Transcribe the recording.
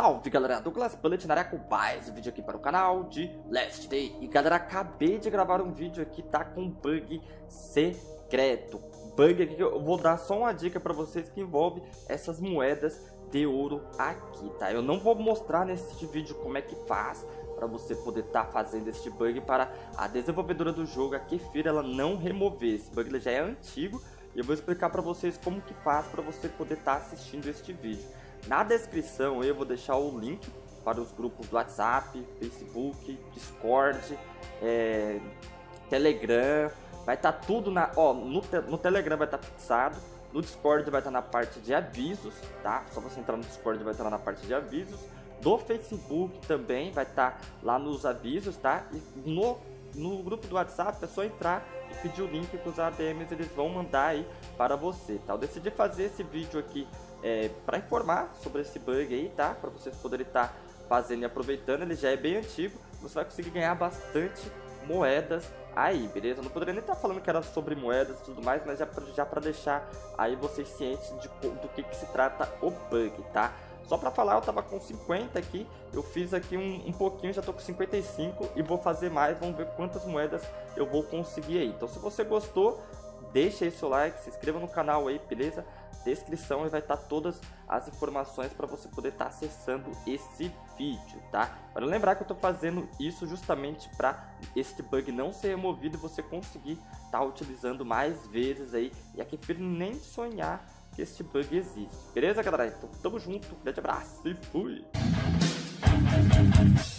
Salve galera, Douglas Bullet na área com mais um vídeo aqui para o canal de Last Day. E galera, acabei de gravar um vídeo aqui, tá com um bug secreto. Bug aqui que eu vou dar só uma dica para vocês que envolve essas moedas de ouro aqui, tá? Eu não vou mostrar nesse vídeo como é que faz para você poder estar fazendo este bug para a desenvolvedora do jogo, a Kefir, ela não remover. Esse bug ele já é antigo e eu vou explicar para vocês como que faz para você poder estar assistindo este vídeo. Na descrição eu vou deixar o link para os grupos do WhatsApp, Facebook, Discord, Telegram. Vai estar tudo no Telegram vai estar fixado, no Discord vai estar na parte de avisos, tá? Só você entrar no Discord vai estar lá na parte de avisos. Do Facebook também vai estar lá nos avisos, tá? E no grupo do WhatsApp é só entrar e pedir o link que os ADMs eles vão mandar aí para você, tá? Eu decidi fazer esse vídeo aqui para informar sobre esse bug aí, tá? Para vocês poderem estar fazendo e aproveitando. Ele já é bem antigo, você vai conseguir ganhar bastante moedas aí, beleza? Eu não poderia nem estar falando que era sobre moedas e tudo mais, mas já para deixar aí vocês cientes do que se trata o bug, tá? Só pra falar, eu tava com 50 aqui, eu fiz aqui um pouquinho, já tô com 55 e vou fazer mais, vamos ver quantas moedas eu vou conseguir aí. Então se você gostou, deixa aí seu like, se inscreva no canal aí, beleza? Descrição e vai estar todas as informações para você poder estar acessando esse vídeo, tá? Para lembrar que eu tô fazendo isso justamente para este bug não ser removido e você conseguir estar utilizando mais vezes aí, e a Kefir nem sonhar que este bug existe. Beleza, galera? Então tamo junto, grande abraço e fui!